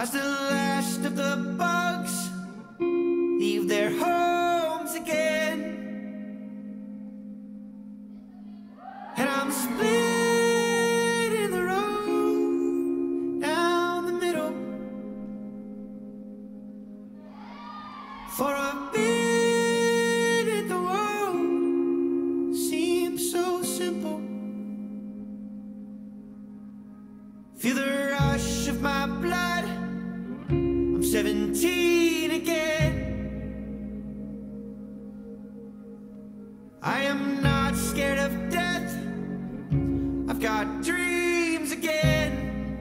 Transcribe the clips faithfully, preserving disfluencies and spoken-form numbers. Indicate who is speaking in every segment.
Speaker 1: as the last of the bugs leave their homes again, and I'm split in the road down the middle for a minute. The world seems so simple. Feel the rush of my blood, I'm seventeen again. I am not scared of death, I've got dreams again.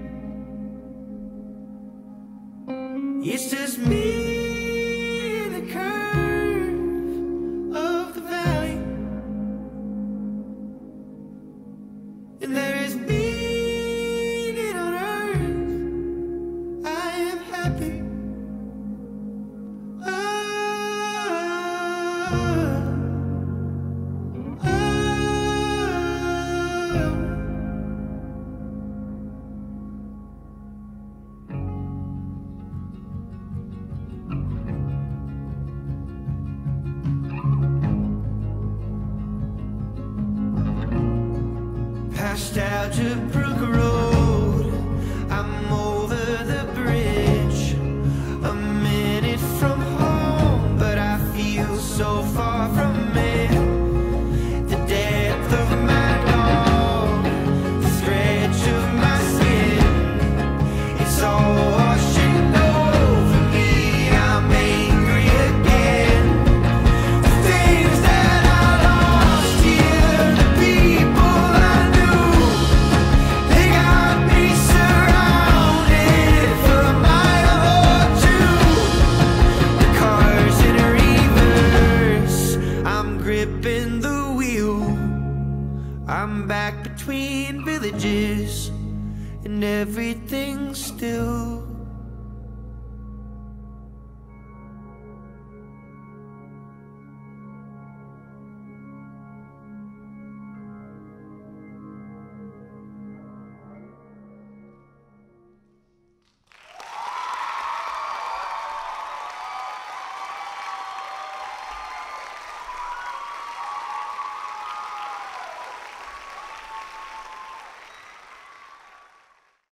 Speaker 1: It's just me in the curve of the valley, and there is meaning on earth. I am happy. Past Algebrook Road, I'm over the bridge, a minute from home, but I feel so far from it. The depth of my dog, the stretch of my skin, it's all washing over me. I'm angry again. The things that I lost here, the people I knew, they got me surrounded for a mile or two. The car's in reverse, I'm gripping the wheel. I'm back between villages and everything's still.